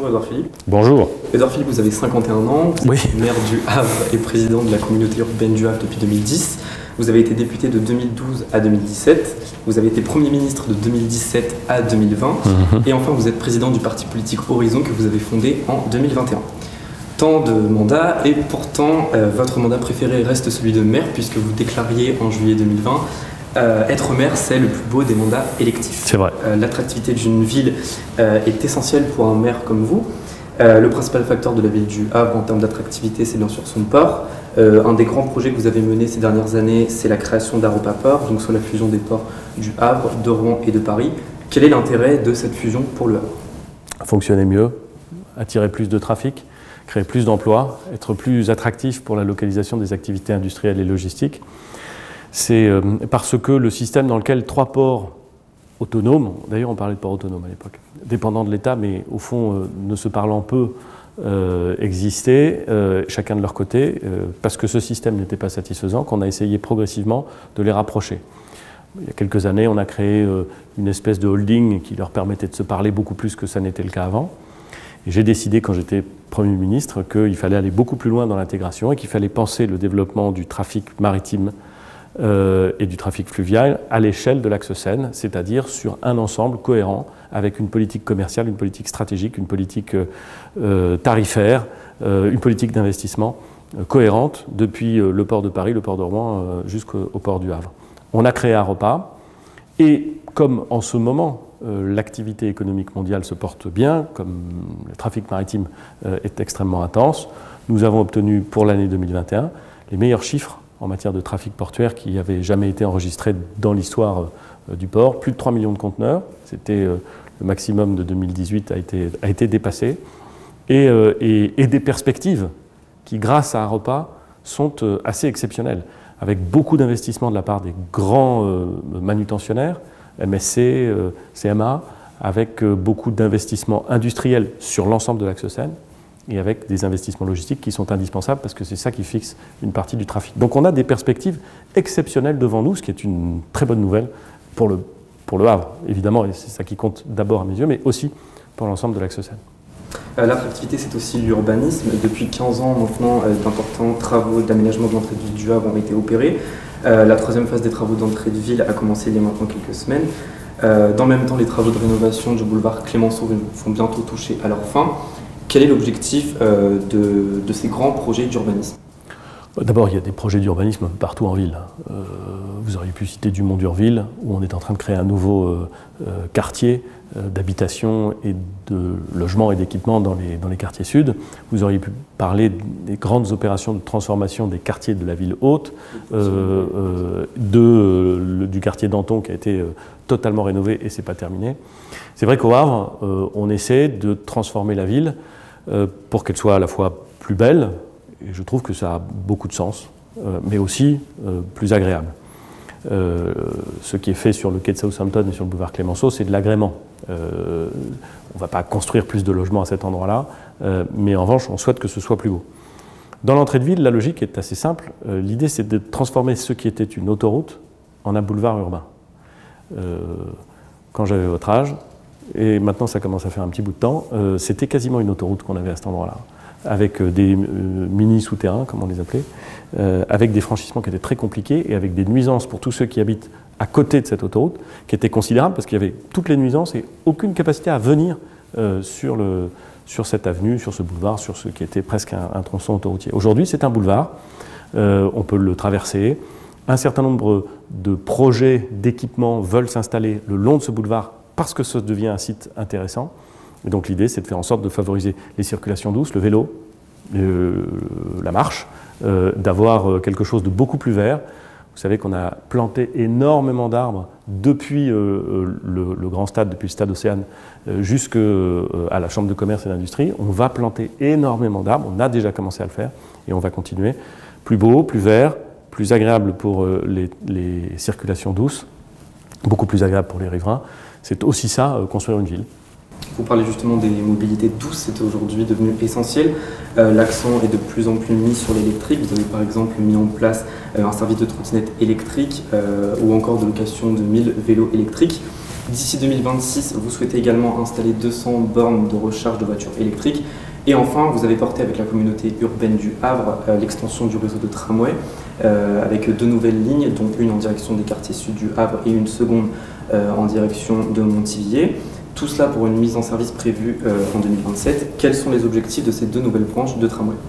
Bonjour Édouard Philippe. Bonjour. Édouard Philippe, vous avez 51 ans, vous êtes maire du Havre et président de la communauté urbaine du Havre depuis 2010. Vous avez été député de 2012 à 2017. Vous avez été Premier ministre de 2017 à 2020. Et enfin, vous êtes président du parti politique Horizon que vous avez fondé en 2021. Tant de mandats et pourtant, votre mandat préféré reste celui de maire puisque vous déclariez en juillet 2020 être maire, c'est le plus beau des mandats électifs. C'est vrai. L'attractivité d'une ville est essentielle pour un maire comme vous. Le principal facteur de la ville du Havre en termes d'attractivité, c'est bien sûr son port. Un des grands projets que vous avez menés ces dernières années, c'est la création d'Aropa Port, donc sur la fusion des ports du Havre, de Rouen et de Paris. Quel est l'intérêt de cette fusion pour le Havre? Fonctionner mieux, attirer plus de trafic, créer plus d'emplois, être plus attractif pour la localisation des activités industrielles et logistiques. C'est parce que le système dans lequel 3 ports autonomes, d'ailleurs on parlait de ports autonomes à l'époque, dépendants de l'État mais au fond ne se parlant peu, existaient, chacun de leur côté, parce que ce système n'était pas satisfaisant, qu'on a essayé progressivement de les rapprocher. Il y a quelques années, on a créé une espèce de holding qui leur permettait de se parler beaucoup plus que ça n'était le cas avant. Et j'ai décidé, quand j'étais Premier ministre, qu'il fallait aller beaucoup plus loin dans l'intégration et qu'il fallait penser le développement du trafic maritime et du trafic fluvial à l'échelle de l'axe Seine, c'est-à-dire sur un ensemble cohérent avec une politique commerciale, une politique stratégique, une politique tarifaire, une politique d'investissement cohérente depuis le port de Paris, le port de Rouen jusqu'au port du Havre. On a créé Aropa et comme en ce moment l'activité économique mondiale se porte bien, comme le trafic maritime est extrêmement intense, nous avons obtenu pour l'année 2021 les meilleurs chiffres en matière de trafic portuaire qui n'avaient jamais été enregistrés dans l'histoire du port. Plus de 3 millions de conteneurs, c'était le maximum de 2018 a été dépassé, et des perspectives qui, grâce à Aropa, sont assez exceptionnelles, avec beaucoup d'investissements de la part des grands manutentionnaires, MSC, CMA, avec beaucoup d'investissements industriels sur l'ensemble de l'axe Seine, et avec des investissements logistiques qui sont indispensables parce que c'est ça qui fixe une partie du trafic. Donc on a des perspectives exceptionnelles devant nous, ce qui est une très bonne nouvelle pour le Havre, évidemment, et c'est ça qui compte d'abord à mes yeux, mais aussi pour l'ensemble de l'axe Seine. L'attractivité, c'est aussi l'urbanisme. Depuis 15 ans maintenant, d'importants travaux d'aménagement de l'entrée de ville du Havre ont été opérés. La 3e phase des travaux d'entrée de ville a commencé il y a maintenant quelques semaines. Dans le même temps, les travaux de rénovation du boulevard Clémenceau vont bientôt toucher à leur fin. Quel est l'objectif de ces grands projets d'urbanisme? D'abord, il y a des projets d'urbanisme partout en ville. Vous auriez pu citer Dumont d'Urville, où on est en train de créer un nouveau quartier d'habitation et de logement et d'équipement dans les quartiers sud. Vous auriez pu parler des grandes opérations de transformation des quartiers de la ville haute, du quartier Danton qui a été totalement rénové et c'est pas terminé. C'est vrai qu'au Havre, on essaie de transformer la ville pour qu'elle soit à la fois plus belle, et je trouve que ça a beaucoup de sens, mais aussi plus agréable. Ce qui est fait sur le quai de Southampton et sur le boulevard Clémenceau, c'est de l'agrément. On ne va pas construire plus de logements à cet endroit-là, mais en revanche, on souhaite que ce soit plus beau. Dans l'entrée de ville, la logique est assez simple. L'idée, c'est de transformer ce qui était une autoroute en un boulevard urbain. Quand j'avais votre âge, et maintenant ça commence à faire un petit bout de temps, c'était quasiment une autoroute qu'on avait à cet endroit-là, avec des mini-souterrains, comme on les appelait, avec des franchissements qui étaient très compliqués et avec des nuisances pour tous ceux qui habitent à côté de cette autoroute, qui étaient considérables parce qu'il y avait toutes les nuisances et aucune capacité à venir sur cette avenue, sur ce boulevard, sur ce qui était presque un tronçon autoroutier. Aujourd'hui, c'est un boulevard, on peut le traverser. Un certain nombre de projets d'équipement veulent s'installer le long de ce boulevard parce que ça devient un site intéressant. Et donc l'idée, c'est de faire en sorte de favoriser les circulations douces, le vélo, la marche, d'avoir quelque chose de beaucoup plus vert. Vous savez qu'on a planté énormément d'arbres depuis le grand stade, depuis le stade Océane, jusqu'à la Chambre de commerce et d'industrie. On va planter énormément d'arbres, on a déjà commencé à le faire, et on va continuer. Plus beau, plus vert, plus agréable pour les circulations douces, beaucoup plus agréable pour les riverains. C'est aussi ça, construire une ville. Vous parlez justement des mobilités douces, c'est aujourd'hui devenu essentiel. L'accent est de plus en plus mis sur l'électrique. Vous avez par exemple mis en place un service de trottinette électrique ou encore de location de 1000 vélos électriques. D'ici 2026, vous souhaitez également installer 200 bornes de recharge de voitures électriques. Et enfin, vous avez porté avec la communauté urbaine du Havre l'extension du réseau de tramway avec 2 nouvelles lignes, dont une en direction des quartiers sud du Havre et une seconde en direction de Montivier. Tout cela pour une mise en service prévue en 2027. Quels sont les objectifs de ces 2 nouvelles branches de tramway?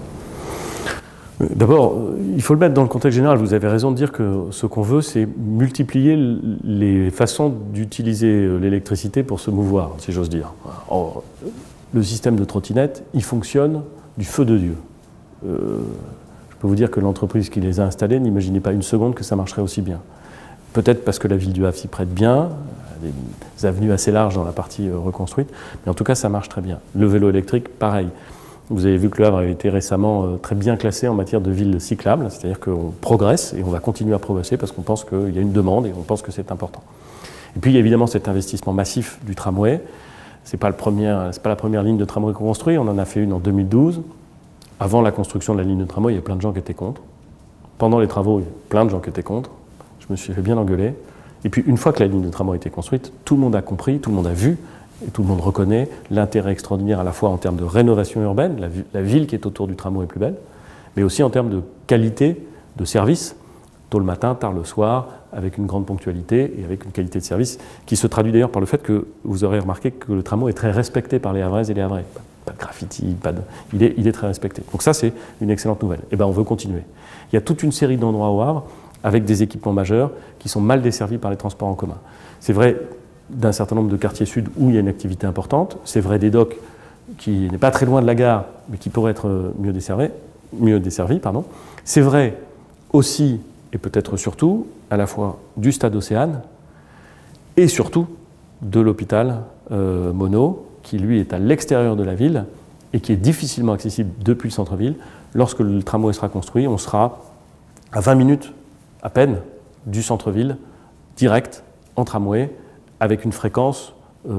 D'abord, il faut le mettre dans le contexte général. Vous avez raison de dire que ce qu'on veut, c'est multiplier les façons d'utiliser l'électricité pour se mouvoir, si j'ose dire. Or, le système de trottinettes, il fonctionne du feu de Dieu. Je peux vous dire que l'entreprise qui les a installés n'imaginait pas une seconde que ça marcherait aussi bien. Peut-être parce que la ville du Havre s'y prête bien, des avenues assez larges dans la partie reconstruite, mais en tout cas, ça marche très bien. Le vélo électrique, pareil. Vous avez vu que le Havre avait été récemment très bien classé en matière de ville cyclable, c'est-à-dire qu'on progresse et on va continuer à progresser parce qu'on pense qu'il y a une demande et on pense que c'est important. Et puis il y a évidemment cet investissement massif du tramway. C'est pas la première ligne de tramway qu'on construit, on en a fait une en 2012. Avant la construction de la ligne de tramway, il y a plein de gens qui étaient contre. Pendant les travaux, il y a plein de gens qui étaient contre. Je me suis fait bien engueuler. Et puis une fois que la ligne de tramway a été construite, tout le monde a compris, tout le monde a vu, et tout le monde reconnaît l'intérêt extraordinaire à la fois en termes de rénovation urbaine, la ville qui est autour du tramway est plus belle, mais aussi en termes de qualité de service, tôt le matin, tard le soir, avec une grande ponctualité et avec une qualité de service qui se traduit d'ailleurs par le fait que vous aurez remarqué que le tramway est très respecté par les Havraises et les Havrais. Pas de graffiti, il est très respecté. Donc ça, c'est une excellente nouvelle. Et bien, on veut continuer. Il y a toute une série d'endroits au Havre avec des équipements majeurs qui sont mal desservis par les transports en commun. C'est vrai d'un certain nombre de quartiers sud où il y a une activité importante. C'est vrai des docks qui n'est pas très loin de la gare, mais qui pourrait être mieux desservi. C'est vrai aussi, et peut-être surtout, à la fois du stade Océane et surtout de l'hôpital Monod, qui lui est à l'extérieur de la ville et qui est difficilement accessible depuis le centre-ville. Lorsque le tramway sera construit, on sera à 20 minutes à peine du centre-ville, direct, en tramway, avec une fréquence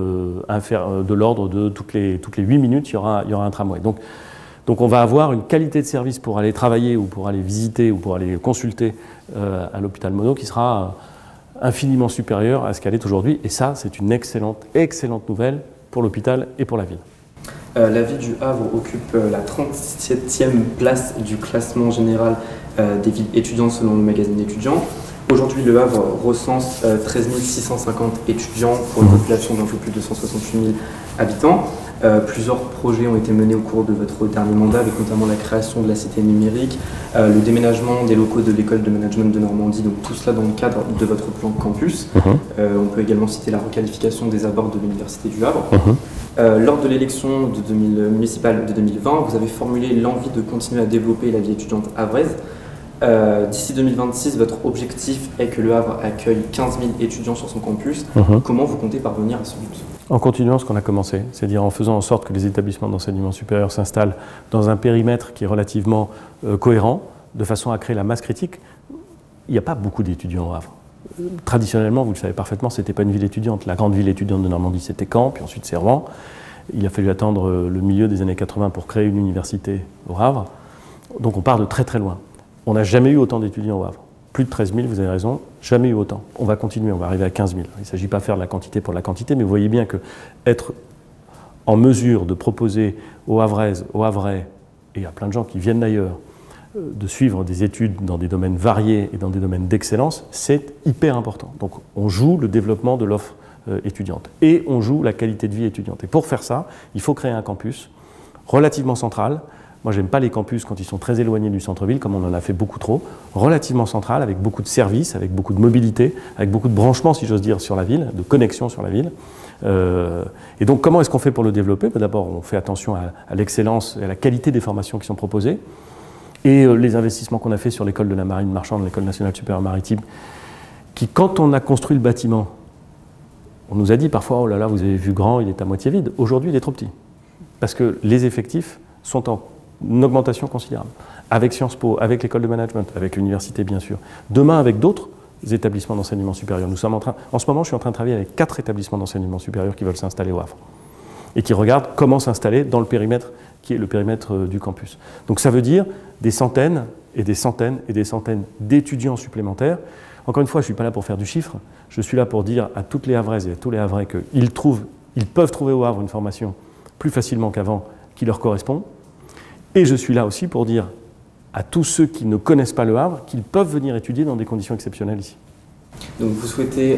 de l'ordre de toutes les 8 minutes, il y aura un tramway. Donc on va avoir une qualité de service pour aller travailler ou pour aller visiter ou pour aller consulter à l'hôpital Monod qui sera infiniment supérieure à ce qu'elle est aujourd'hui. Et ça, c'est une excellente nouvelle pour l'hôpital et pour la ville. La ville du Havre occupe la 37e place du classement général des villes étudiantes selon le magazine étudiant. Aujourd'hui, le Havre recense 13 650 étudiants pour une population d'un peu plus de 168 000 habitants. Plusieurs projets ont été menés au cours de votre dernier mandat, avec notamment la création de la cité numérique, le déménagement des locaux de l'école de management de Normandie, donc tout cela dans le cadre de votre plan campus. On peut également citer la requalification des abords de l'université du Havre. Lors de l'élection municipale de 2020, vous avez formulé l'envie de continuer à développer la vie étudiante havraise. D'ici 2026, votre objectif est que le Havre accueille 15 000 étudiants sur son campus. Comment vous comptez parvenir à ce but? En continuant ce qu'on a commencé, c'est-à-dire en faisant en sorte que les établissements d'enseignement supérieur s'installent dans un périmètre qui est relativement cohérent, de façon à créer la masse critique. Il n'y a pas beaucoup d'étudiants au Havre. Traditionnellement, vous le savez parfaitement, ce n'était pas une ville étudiante. La grande ville étudiante de Normandie, c'était Caen, puis ensuite c'est Rouen. Il a fallu attendre le milieu des années 80 pour créer une université au Havre. Donc on part de très très loin. On n'a jamais eu autant d'étudiants au Havre. Plus de 13 000, vous avez raison, jamais eu autant. On va continuer, on va arriver à 15 000. Il ne s'agit pas de faire de la quantité pour la quantité, mais vous voyez bien qu'être en mesure de proposer aux Havraises, aux Havrais et à plein de gens qui viennent d'ailleurs de suivre des études dans des domaines variés et dans des domaines d'excellence, c'est hyper important. Donc on joue le développement de l'offre étudiante et on joue la qualité de vie étudiante. Et pour faire ça, il faut créer un campus relativement central. Moi, j'aime pas les campus quand ils sont très éloignés du centre-ville, comme on en a fait beaucoup trop, relativement central, avec beaucoup de services, avec beaucoup de mobilité, avec beaucoup de branchements, si j'ose dire, sur la ville, de connexion sur la ville. Et donc, comment est-ce qu'on fait pour le développer? D'abord, on fait attention à l'excellence et à la qualité des formations qui sont proposées. Et les investissements qu'on a fait sur l'école de la marine marchande, l'école nationale supérieure maritime, qui, quand on a construit le bâtiment, on nous a dit parfois, oh là là, vous avez vu grand, il est à moitié vide. Aujourd'hui, il est trop petit. Parce que les effectifs sont en une augmentation considérable, avec Sciences Po, avec l'école de management, avec l'université bien sûr. Demain, avec d'autres établissements d'enseignement supérieur. En ce moment, je suis en train de travailler avec 4 établissements d'enseignement supérieur qui veulent s'installer au Havre et qui regardent comment s'installer dans le périmètre qui est le périmètre du campus. Donc ça veut dire des centaines et des centaines et des centaines d'étudiants supplémentaires. Encore une fois, je ne suis pas là pour faire du chiffre, je suis là pour dire à toutes les Havraises et à tous les Havrais qu'ils peuvent trouver au Havre une formation plus facilement qu'avant qui leur correspond. Et je suis là aussi pour dire à tous ceux qui ne connaissent pas le Havre qu'ils peuvent venir étudier dans des conditions exceptionnelles ici. Donc vous souhaitez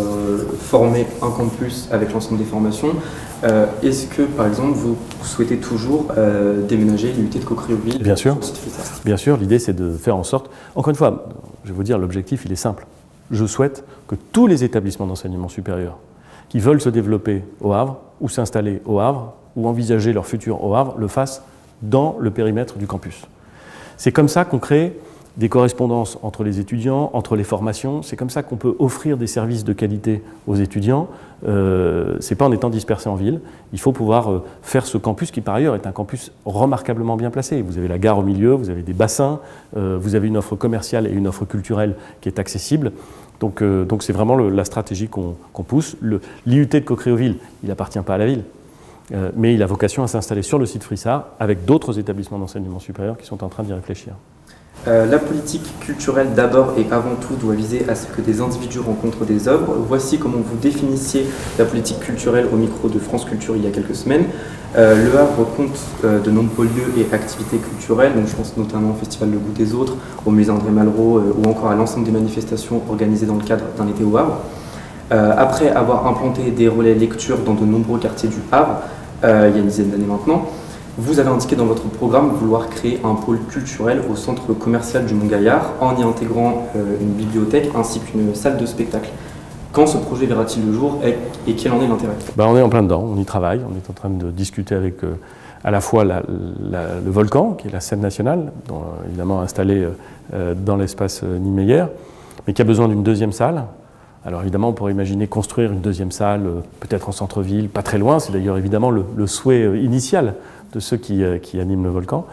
former un campus avec l'ensemble des formations. Est-ce que, par exemple, vous souhaitez toujours déménager l'unité de Coqueriville? Bien sûr. Bien sûr, l'idée c'est de faire en sorte... Encore une fois, je vais vous dire, l'objectif il est simple. Je souhaite que tous les établissements d'enseignement supérieur qui veulent se développer au Havre, ou s'installer au Havre, ou envisager leur futur au Havre, le fassent dans le périmètre du campus. C'est comme ça qu'on crée des correspondances entre les étudiants, entre les formations. C'est comme ça qu'on peut offrir des services de qualité aux étudiants. C'est pas en étant dispersé en ville. Il faut pouvoir faire ce campus qui, par ailleurs, est un campus remarquablement bien placé. Vous avez la gare au milieu, vous avez des bassins, vous avez une offre commerciale et une offre culturelle qui est accessible. Donc c'est vraiment la stratégie qu'on pousse. L'IUT de Coqueriville, il n'appartient pas à la ville, mais il a vocation à s'installer sur le site Frissard avec d'autres établissements d'enseignement supérieur qui sont en train d'y réfléchir. La politique culturelle d'abord et avant tout doit viser à ce que des individus rencontrent des œuvres. Voici comment vous définissiez la politique culturelle au micro de France Culture il y a quelques semaines. Le Havre compte de nombreux lieux et activités culturelles, donc je pense notamment au Festival Le Goût des Autres, au musée André Malraux ou encore à l'ensemble des manifestations organisées dans le cadre d'un été au Havre. Après avoir implanté des relais lecture dans de nombreux quartiers du Havre, il y a une dizaine d'années maintenant, vous avez indiqué dans votre programme vouloir créer un pôle culturel au centre commercial du Mont-Gaillard en y intégrant une bibliothèque ainsi qu'une salle de spectacle. Quand ce projet verra-t-il le jour et quel en est l'intérêt? On est en plein dedans, on y travaille, on est en train de discuter avec à la fois le Volcan, qui est la scène nationale, évidemment installée dans l'espace Niemeyer, mais qui a besoin d'une deuxième salle. Alors évidemment, on pourrait imaginer construire une deuxième salle, peut-être en centre-ville, pas très loin, c'est d'ailleurs évidemment le souhait initial de ceux qui animent le Volcan,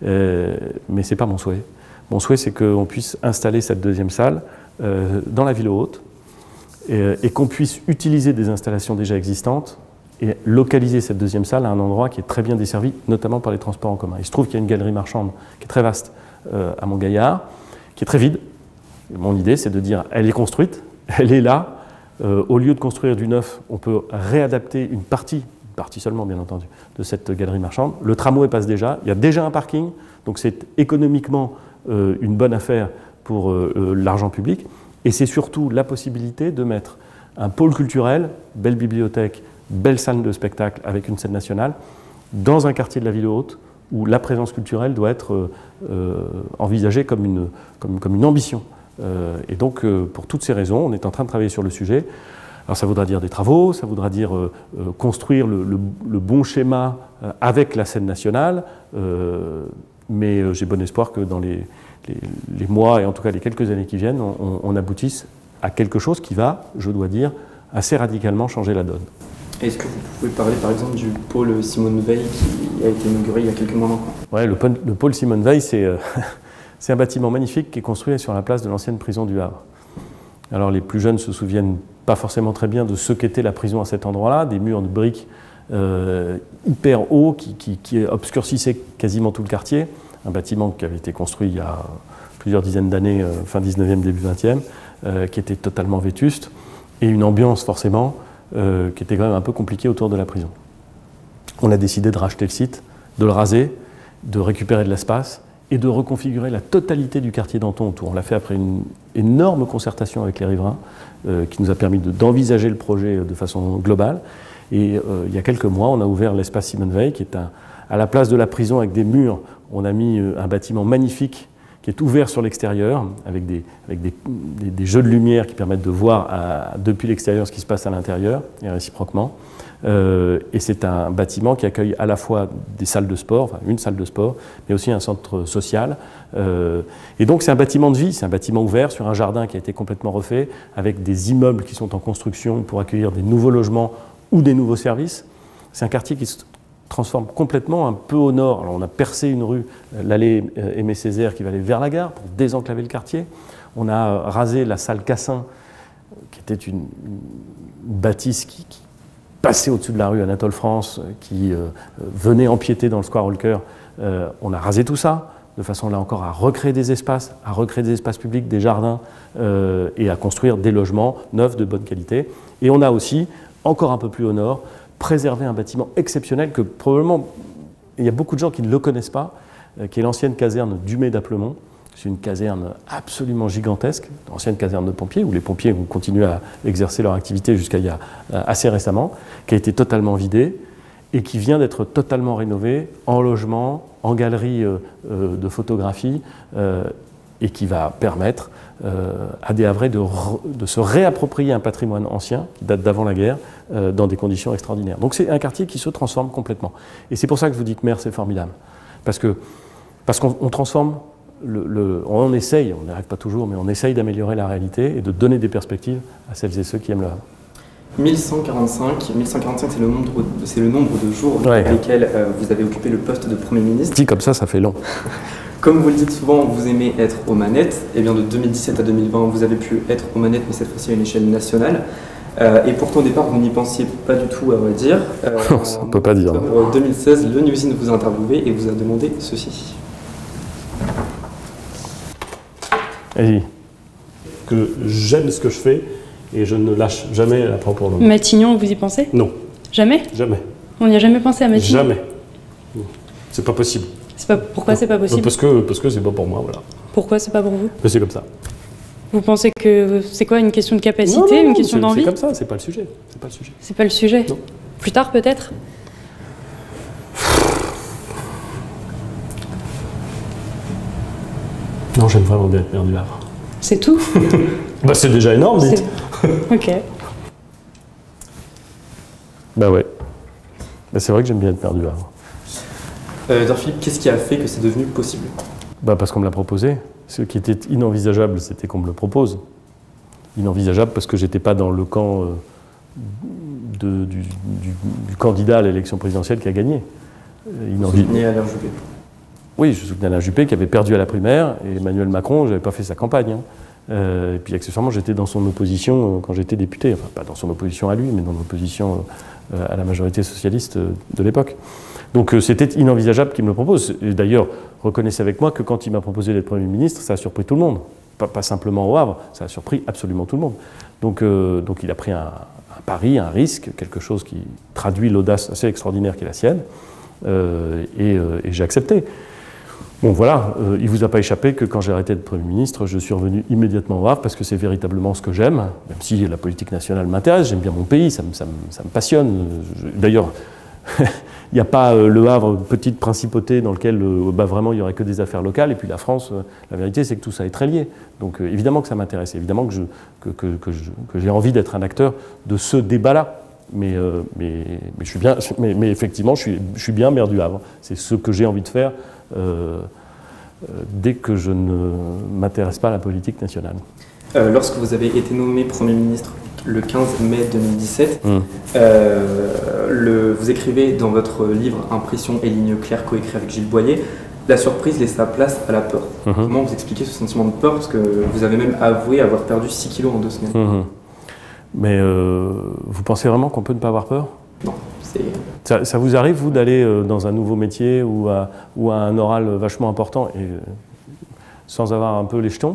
mais ce n'est pas mon souhait. Mon souhait, c'est qu'on puisse installer cette deuxième salle dans la ville haute et qu'on puisse utiliser des installations déjà existantes et localiser cette deuxième salle à un endroit qui est très bien desservi, notamment par les transports en commun. Il se trouve qu'il y a une galerie marchande qui est très vaste à Mont-Gaillard, qui est très vide. Et mon idée, c'est de dire, elle est construite, elle est là. Au lieu de construire du neuf, on peut réadapter une partie seulement bien entendu, de cette galerie marchande. Le tramway passe déjà, il y a déjà un parking, donc c'est économiquement une bonne affaire pour l'argent public. Et c'est surtout la possibilité de mettre un pôle culturel, belle bibliothèque, belle salle de spectacle avec une scène nationale, dans un quartier de la ville haute où la présence culturelle doit être envisagée comme une ambition. Et donc, pour toutes ces raisons, on est en train de travailler sur le sujet. Alors ça voudra dire des travaux, ça voudra dire construire le bon schéma avec la scène nationale, mais j'ai bon espoir que dans les mois et en tout cas les quelques années qui viennent, on aboutisse à quelque chose qui va, je dois dire, assez radicalement changer la donne. Est-ce que vous pouvez parler par exemple du pôle Simone Veil qui a été inauguré il y a quelques mois maintenant? Ouais, le pôle Simone Veil, c'est un bâtiment magnifique qui est construit sur la place de l'ancienne prison du Havre. Alors les plus jeunes se souviennent pas forcément très bien de ce qu'était la prison à cet endroit-là, des murs de briques hyper hauts qui obscurcissaient quasiment tout le quartier. Un bâtiment qui avait été construit il y a plusieurs dizaines d'années, fin 19e, début 20e, qui était totalement vétuste, et une ambiance forcément qui était quand même un peu compliquée autour de la prison. On a décidé de racheter le site, de le raser, de récupérer de l'espace, et de reconfigurer la totalité du quartier d'Anton autour. On l'a fait après une énorme concertation avec les riverains qui nous a permis d'envisager le projet de façon globale. Et il y a quelques mois, on a ouvert l'espace Simone Veil, qui est à la place de la prison avec des murs. On a mis un bâtiment magnifique qui est ouvert sur l'extérieur, avec des jeux de lumière qui permettent de voir depuis l'extérieur ce qui se passe à l'intérieur, et réciproquement. Et c'est un bâtiment qui accueille à la fois des salles de sport, enfin une salle de sport, mais aussi un centre social. Et donc c'est un bâtiment de vie, c'est un bâtiment ouvert sur un jardin qui a été complètement refait, avec des immeubles qui sont en construction pour accueillir des nouveaux logements ou des nouveaux services. C'est un quartier qui se transforme complètement un peu au nord. Alors on a percé une rue, l'allée Aimé Césaire, qui va aller vers la gare pour désenclaver le quartier. On a rasé la salle Cassin, qui était une bâtisse qui passait au-dessus de la rue Anatole France, qui venait empiéter dans le square Holker. On a rasé tout ça de façon là encore à recréer des espaces publics, des jardins, et à construire des logements neufs de bonne qualité. Et on a aussi, encore un peu plus au nord, préservé un bâtiment exceptionnel que probablement, il y a beaucoup de gens qui ne le connaissent pas, qui est l'ancienne caserne Dumay d'Applemont. C'est une caserne absolument gigantesque, ancienne caserne de pompiers, où les pompiers ont continué à exercer leur activité jusqu'à il y a assez récemment, qui a été totalement vidée et qui vient d'être totalement rénovée en logement, en galerie de photographie, et qui va permettre à des Havrais de se réapproprier un patrimoine ancien, qui date d'avant la guerre, dans des conditions extraordinaires. Donc c'est un quartier qui se transforme complètement. Et c'est pour ça que je vous dis que Mer, c'est formidable. Parce qu'on transforme, on essaye, on n'y arrive pas toujours, mais on essaye d'améliorer la réalité et de donner des perspectives à celles et ceux qui aiment le Havre. 1145, c'est le nombre de jours avec lesquels vous avez occupé le poste de Premier ministre. Dit comme ça fait long. Comme vous le dites souvent, vous aimez être aux manettes. Et bien de 2017 à 2020, vous avez pu être aux manettes, mais cette fois-ci à une échelle nationale. Et pourtant au départ, vous n'y pensiez pas du tout, à vrai dire. On ne peut pas dire. En 2016, le Newsine vous a interviewé et vous a demandé ceci. Vas-y. Que j'aime ce que je fais et je ne lâche jamais la proie pour le moment. Matignon, vous y pensez? Non. Jamais? Jamais. On n'y a jamais pensé à Matignon? Jamais. C'est pas possible. Pourquoi c'est pas possible? Parce que c'est pas pour moi, voilà. Pourquoi c'est pas pour vous? Mais c'est comme ça. Vous pensez que c'est quoi, une question de capacité, une question d'envie? C'est comme ça, c'est pas le sujet. C'est pas le sujet. C'est pas le sujet? Non. Plus tard peut-être? Non, j'aime vraiment bien être maire du Havre. C'est tout? Bah c'est déjà énorme, dites. Ok. Bah ouais. Bah c'est vrai que j'aime bien être maire du Havre. Edouard Philippe, qu'est-ce qui a fait que c'est devenu possible? Bah parce qu'on me l'a proposé. Ce qui était inenvisageable, c'était qu'on me le propose. Inenvisageable parce que j'étais pas dans le camp du candidat à l'élection présidentielle qui a gagné. Vous soutenez Alain Juppé? Oui, je soutenais Alain Juppé qui avait perdu à la primaire, et Emmanuel Macron, j'avais pas fait sa campagne. Et puis accessoirement, j'étais dans son opposition quand j'étais député. Enfin, pas dans son opposition à lui, mais dans l'opposition à la majorité socialiste de l'époque. Donc c'était inenvisageable qu'il me le propose. Et d'ailleurs, reconnaissez avec moi que quand il m'a proposé d'être Premier ministre, ça a surpris tout le monde. Pas simplement au Havre, ça a surpris absolument tout le monde. Donc il a pris un pari, un risque, quelque chose qui traduit l'audace assez extraordinaire qui est la sienne. Et j'ai accepté. Bon voilà, il ne vous a pas échappé que quand j'ai arrêté d'être Premier ministre, je suis revenu immédiatement au Havre parce que c'est véritablement ce que j'aime, même si la politique nationale m'intéresse, j'aime bien mon pays, ça me passionne. D'ailleurs, il n'y a pas le Havre, petite principauté dans lequel vraiment il n'y aurait que des affaires locales, et puis la France, la vérité c'est que tout ça est très lié. Donc évidemment que ça m'intéresse, évidemment que j'ai envie d'être un acteur de ce débat-là. Mais je suis bien, mais effectivement, je suis bien maire du Havre. C'est ce que j'ai envie de faire dès que je ne m'intéresse pas à la politique nationale. Lorsque vous avez été nommé Premier ministre le 15 mai 2017, vous écrivez dans votre livre Impressions et lignes claires, coécrit avec Gilles Boyer, la surprise laissa place à la peur. Comment vous expliquez ce sentiment de peur? Parce que vous avez même avoué avoir perdu 6 kilos en 2 semaines. Mais vous pensez vraiment qu'on peut ne pas avoir peur? Non. Ça vous arrive, vous, d'aller dans un nouveau métier ou à un oral vachement important et sans avoir un peu les jetons?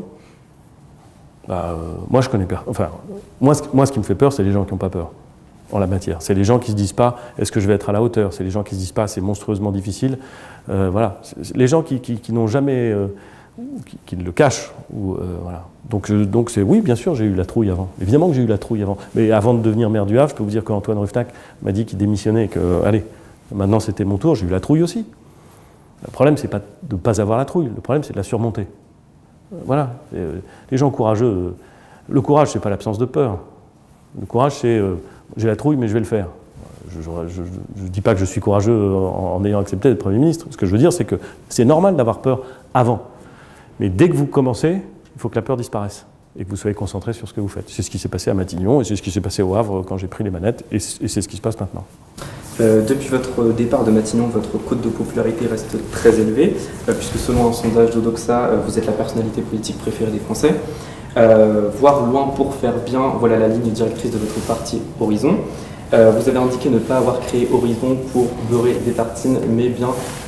Moi, je connais peur. Enfin, moi, ce qui me fait peur, c'est les gens qui n'ont pas peur en la matière. C'est les gens qui ne se disent pas « est-ce que je vais être à la hauteur ?» C'est les gens qui ne se disent pas « c'est monstrueusement difficile ». Voilà. Les gens qui n'ont jamais... qui le cachent. Voilà. Donc c'est oui, bien sûr, j'ai eu la trouille avant. Évidemment que j'ai eu la trouille avant. Mais avant de devenir maire du Havre, je peux vous dire qu'Antoine Ruffnac m'a dit qu'il démissionnait et que, allez, maintenant c'était mon tour, j'ai eu la trouille aussi. Le problème, c'est pas de ne pas avoir la trouille, le problème, c'est de la surmonter. Voilà. Les gens courageux, le courage, c'est pas l'absence de peur. Le courage, c'est j'ai la trouille, mais je vais le faire. Je ne dis pas que je suis courageux en ayant accepté d'être Premier ministre. Ce que je veux dire, c'est que c'est normal d'avoir peur avant. Mais dès que vous commencez, il faut que la peur disparaisse et que vous soyez concentré sur ce que vous faites. C'est ce qui s'est passé à Matignon et c'est ce qui s'est passé au Havre quand j'ai pris les manettes et c'est ce qui se passe maintenant. Depuis votre départ de Matignon, votre cote de popularité reste très élevée, puisque selon un sondage d'Odoxa, vous êtes la personnalité politique préférée des Français. Voir loin pour faire bien, voilà la ligne directrice de votre parti Horizon. Vous avez indiqué ne pas avoir créé Horizon pour beurrer des tartines, mais bien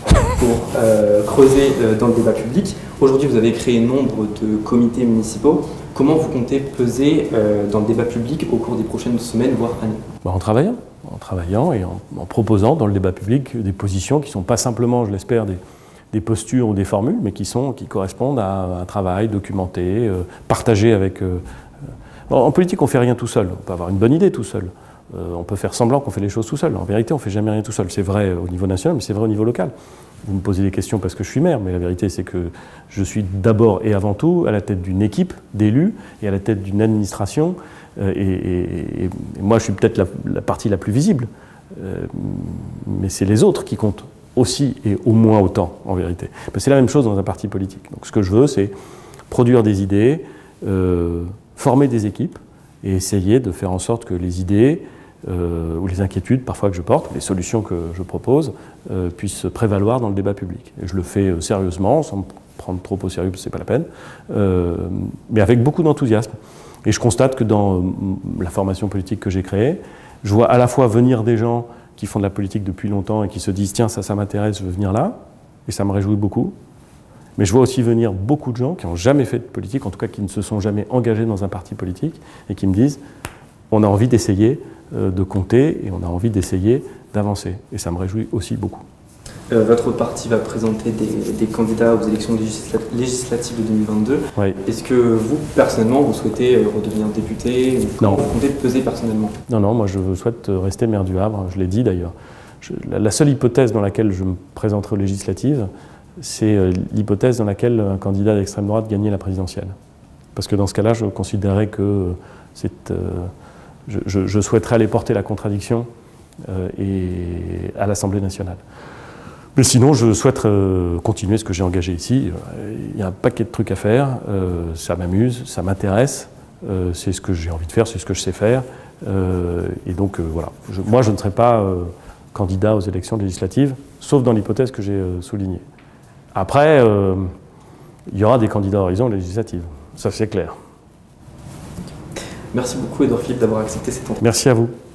pour creuser dans le débat public. Aujourd'hui, vous avez créé nombre de comités municipaux. Comment vous comptez peser dans le débat public au cours des prochaines semaines, voire années? En travaillant et en proposant dans le débat public des positions qui ne sont pas simplement, je l'espère, des postures ou des formules, mais qui correspondent à un travail documenté, partagé avec... En politique, on ne fait rien tout seul. On peut avoir une bonne idée tout seul. On peut faire semblant qu'on fait les choses tout seul. En vérité, on ne fait jamais rien tout seul. C'est vrai au niveau national, mais c'est vrai au niveau local. Vous me posez des questions parce que je suis maire, mais la vérité, c'est que je suis d'abord et avant tout à la tête d'une équipe d'élus et à la tête d'une administration. Et moi, je suis peut-être la partie la plus visible, mais c'est les autres qui comptent aussi et au moins autant, en vérité. C'est la même chose dans un parti politique. Donc, ce que je veux, c'est produire des idées, former des équipes et essayer de faire en sorte que les idées ou les inquiétudes parfois que je porte, les solutions que je propose, puissent prévaloir dans le débat public. Et je le fais sérieusement, sans me prendre trop au sérieux, parce que c'est pas la peine, mais avec beaucoup d'enthousiasme. Et je constate que dans la formation politique que j'ai créée, je vois à la fois venir des gens qui font de la politique depuis longtemps et qui se disent « tiens, ça m'intéresse, je veux venir là », et ça me réjouit beaucoup. Mais je vois aussi venir beaucoup de gens qui n'ont jamais fait de politique, en tout cas qui ne se sont jamais engagés dans un parti politique, et qui me disent « on a envie d'essayer de compter et on a envie d'essayer d'avancer ». Et ça me réjouit aussi beaucoup. Votre parti va présenter des candidats aux élections législatives de 2022. Oui. Est-ce que vous, personnellement, vous souhaitez redevenir député? Non. Vous comptez peser personnellement? Non, moi je souhaite rester maire du Havre, je l'ai dit d'ailleurs. La seule hypothèse dans laquelle je me présenterai aux législatives, c'est l'hypothèse dans laquelle un candidat d'extrême droite gagnait la présidentielle. Parce que dans ce cas-là, je considérais que je souhaiterais aller porter la contradiction à l'Assemblée nationale. Mais sinon, je souhaite continuer ce que j'ai engagé ici. Il y a un paquet de trucs à faire, ça m'amuse, ça m'intéresse, c'est ce que j'ai envie de faire, c'est ce que je sais faire. Et donc voilà, moi je ne serai pas candidat aux élections législatives, sauf dans l'hypothèse que j'ai soulignée. Après, il y aura des candidats Horizon législatives, ça c'est clair. Merci beaucoup Édouard Philippe d'avoir accepté cette entretien. Merci à vous.